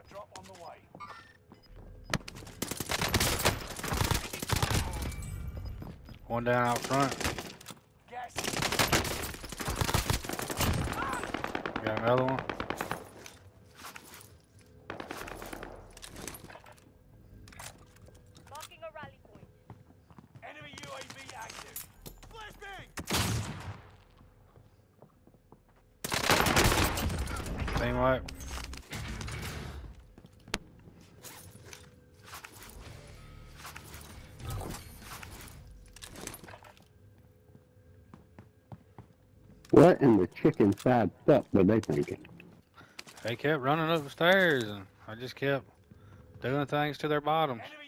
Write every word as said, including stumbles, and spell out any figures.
Loadout drop on the way. One down out front. Gas. Got another one. Marking a rally point. Enemy U A V active. Flashbang. Team wipe. What in the chicken fried stuff were they thinking? They kept running up the stairs, and I just kept doing things to their bottoms. Enemy